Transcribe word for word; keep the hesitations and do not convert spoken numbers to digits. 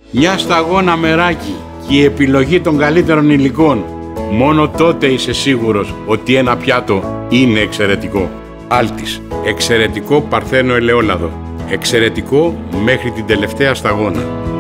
Μια σταγόνα μεράκι και η επιλογή των καλύτερων υλικών. Μόνο τότε είσαι σίγουρος ότι ένα πιάτο είναι εξαιρετικό. Άλτης. Εξαιρετικό παρθένο ελαιόλαδο. Εξαιρετικό μέχρι την τελευταία σταγόνα.